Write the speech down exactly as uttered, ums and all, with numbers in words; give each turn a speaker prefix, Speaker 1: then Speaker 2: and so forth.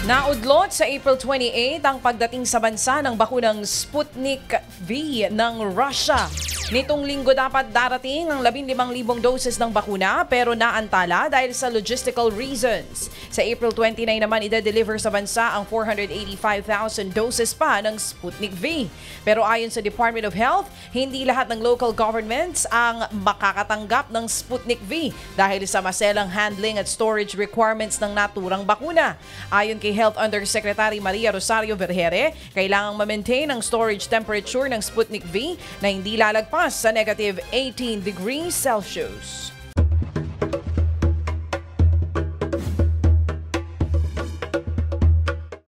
Speaker 1: Naudlot sa April twenty-eighth ang pagdating sa bansa ng bakunang Sputnik V ng Russia. Nitong linggo dapat darating ang labing limang libong doses ng bakuna pero naantala dahil sa logistical reasons. Sa April twenty-ninth naman ide-deliver sa bansa ang four hundred eighty-five thousand doses pa ng Sputnik V. Pero ayon sa Department of Health, hindi lahat ng local governments ang makakatanggap ng Sputnik V dahil sa maselang handling at storage requirements ng naturang bakuna. Ayon kay Health Undersecretary Maria Rosario Vergere, kailangang ma-maintain ang storage temperature ng Sputnik V na hindi lalagpas sa negative eighteen degrees Celsius.